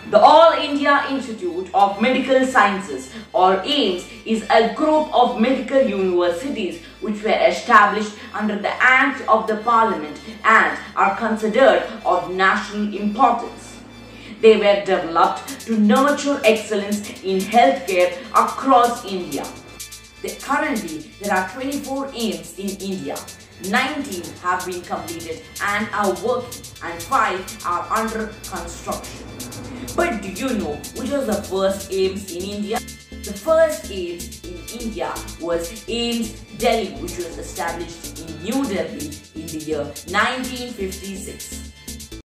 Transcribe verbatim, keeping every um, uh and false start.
The All India Institute of Medical Sciences, or AIIMS, is a group of medical universities which were established under the Act of the Parliament and are considered of national importance. They were developed to nurture excellence in healthcare across India. They, currently, there are twenty-four AIIMS in India. nineteen have been completed and are working, and five are under construction. But do you know which was the first AIIMS in India? The first AIIMS in India was AIIMS Delhi, which was established in New Delhi in the year nineteen fifty-six.